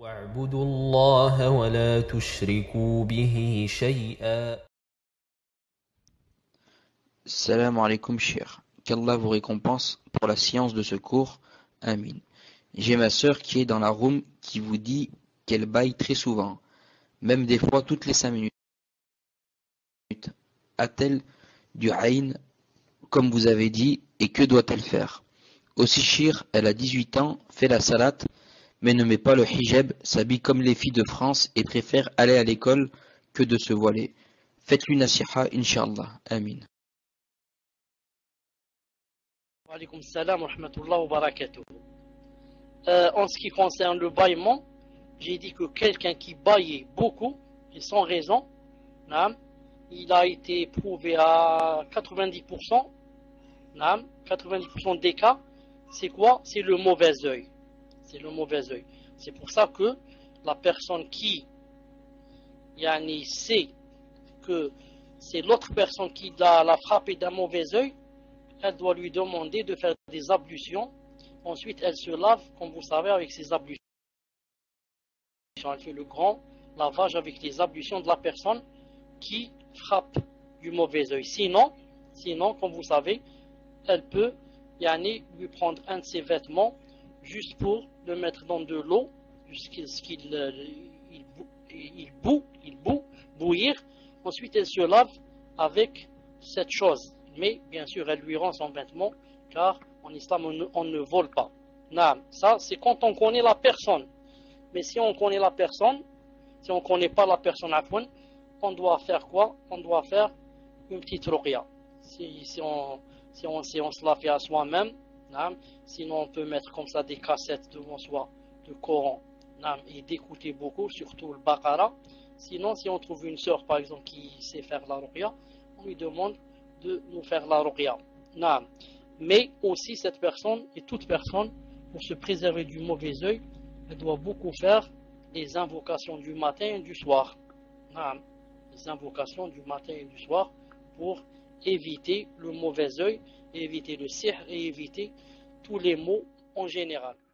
واعبدوا الله ولا تشركوا به شيئا. Salam alaikum cher. Qu'Allah vous récompense pour la science de ce cours. Amin. J'ai ma sœur qui est dans la room qui vous dit qu'elle baille très souvent, même des fois toutes les 5 minutes. A-t-elle du ayn, comme vous avez dit, et que doit-elle faire? Aussi Shir, elle a 18 ans, fait la salat, mais ne met pas le hijab, s'habille comme les filles de France et préfère aller à l'école que de se voiler. Faites-lui nasiha, Inch'Allah. Amin. Wa alaykoum salam wa rahmatullah wa barakatuh. En ce qui concerne le bâillement, j'ai dit que quelqu'un qui bâillait beaucoup, et sans raison, il a été prouvé à 90%, 90% des cas, c'est quoi? C'est le mauvais œil. C'est le mauvais œil. C'est pour ça que la personne qui sait que c'est l'autre personne qui l'a frappé d'un mauvais œil, elle doit lui demander de faire des ablutions. Ensuite, elle se lave, comme vous savez, avec ses ablutions. Elle fait le grand lavage avec les ablutions de la personne qui frappe du mauvais œil. Sinon, comme vous savez, elle peut lui prendre un de ses vêtements juste pour le mettre dans de l'eau jusqu'à ce qu'il bouillir. Ensuite, elle se lave avec cette chose. Mais bien sûr, elle lui rend son vêtement, car en islam, on ne vole pas. Ça, c'est quand on connaît la personne. Mais si on connaît la personne, si on ne connaît pas la personne, on doit faire quoi? On doit faire une petite ruqya. Si on se la fait à soi-même, sinon on peut mettre comme ça des cassettes devant soi de Coran et d'écouter beaucoup, surtout le Baqara. Sinon, si on trouve une sœur par exemple qui sait faire la ruqya, on lui demande de nous faire la ruqya. Mais aussi cette personne et toute personne, pour se préserver du mauvais œil, elle doit beaucoup faire les invocations du matin et du soir. Les invocations du matin et du soir pour éviter le mauvais œil, éviter le sihr et éviter tous les maux en général.